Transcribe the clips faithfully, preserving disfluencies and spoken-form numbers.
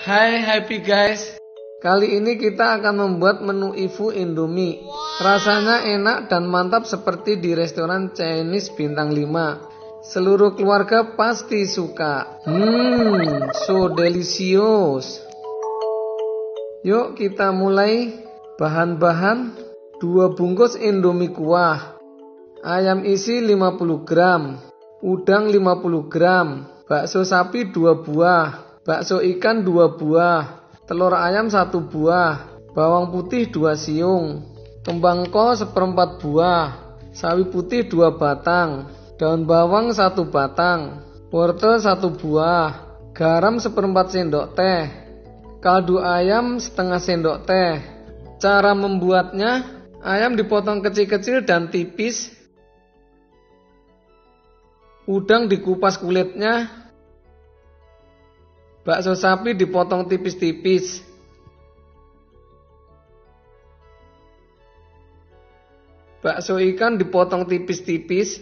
Hai happy guys. Kali ini kita akan membuat menu Ifu Indomie. Rasanya enak dan mantap seperti di restoran Chinese bintang lima. Seluruh keluarga pasti suka. Hmm, so delicious. Yuk kita mulai. Bahan-bahan: dua bungkus Indomie kuah, ayam isi lima puluh gram, udang lima puluh gram, bakso sapi dua buah, bakso ikan dua buah, telur ayam satu buah, bawang putih dua siung, kembang kol seperempat buah, sawi putih dua batang, daun bawang satu batang, wortel satu buah, garam seperempat sendok teh, kaldu ayam setengah sendok teh. Cara membuatnya: ayam dipotong kecil-kecil dan tipis, udang dikupas kulitnya, bakso sapi dipotong tipis-tipis, bakso ikan dipotong tipis-tipis,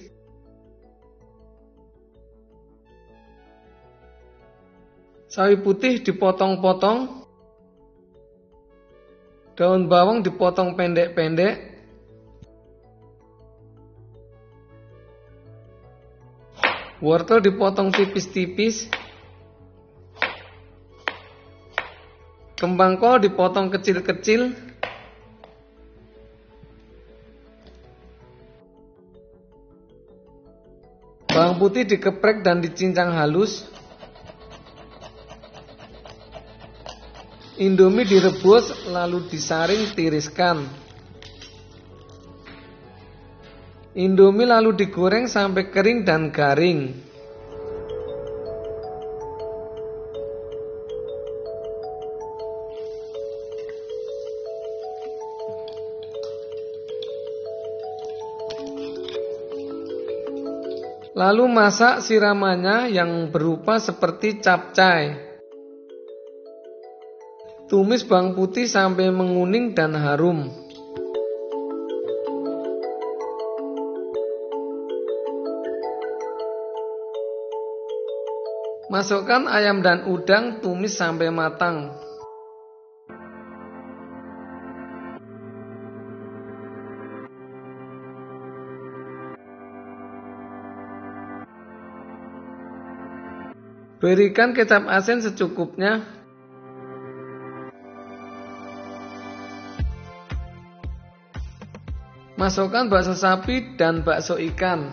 sawi putih dipotong-potong, daun bawang dipotong pendek-pendek, wortel dipotong tipis-tipis, kembang kol dipotong kecil-kecil, bawang putih dikeprek dan dicincang halus, Indomie direbus lalu disaring tiriskan. Indomie lalu digoreng sampai kering dan garing. Lalu masak siramannya yang berupa seperti capcay. Tumis bawang putih sampai menguning dan harum. Masukkan ayam dan udang, tumis sampai matang. Berikan kecap asin secukupnya. Masukkan bakso sapi dan bakso ikan.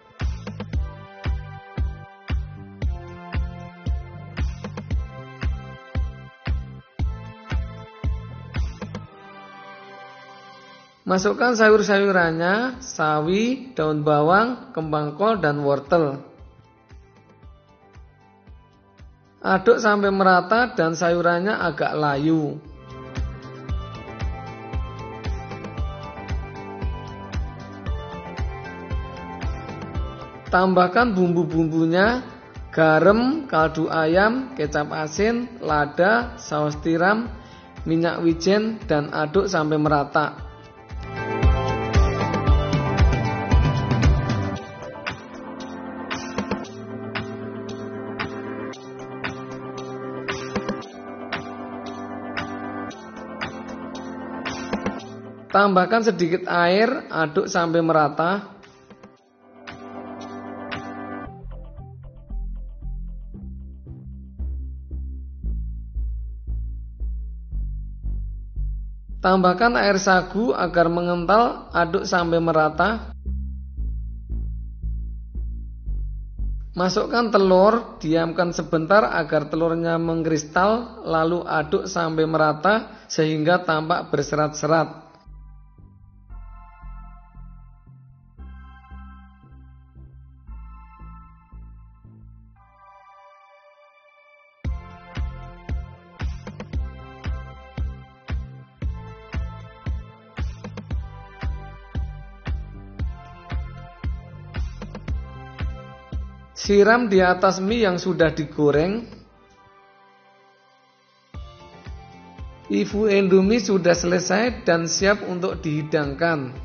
Masukkan sayur-sayurannya, sawi, daun bawang, kembang kol, dan wortel. Aduk sampai merata dan sayurannya agak layu. Tambahkan bumbu-bumbunya: garam, kaldu ayam, kecap asin, lada, saus tiram, minyak wijen, dan aduk sampai merata. Tambahkan sedikit air, aduk sampai merata. Tambahkan air sagu agar mengental, aduk sampai merata. Masukkan telur, diamkan sebentar agar telurnya mengkristal, lalu aduk sampai merata sehingga tampak berserat-serat. Siram di atas mie yang sudah digoreng. Ifu Indomie sudah selesai dan siap untuk dihidangkan.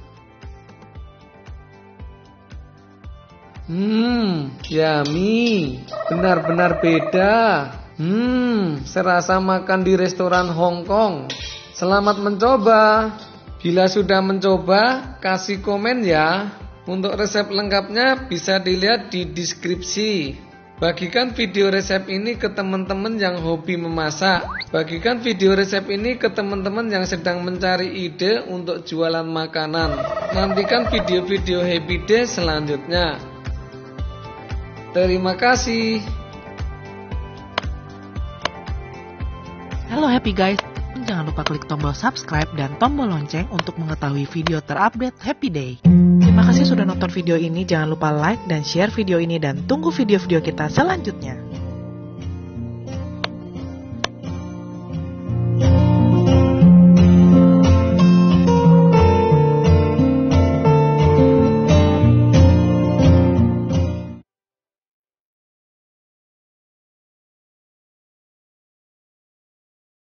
Hmm, yummy, benar-benar beda. Hmm, serasa makan di restoran Hong Kong. Selamat mencoba. Bila sudah mencoba, kasih komen ya. Untuk resep lengkapnya bisa dilihat di deskripsi. Bagikan video resep ini ke teman-teman yang hobi memasak. Bagikan video resep ini ke teman-teman yang sedang mencari ide untuk jualan makanan. Nantikan video-video Happy Day selanjutnya. Terima kasih. Halo Happy Guys, jangan lupa klik tombol subscribe dan tombol lonceng untuk mengetahui video terupdate Happy Day. Terima kasih sudah nonton video ini, jangan lupa like dan share video ini dan tunggu video-video kita selanjutnya.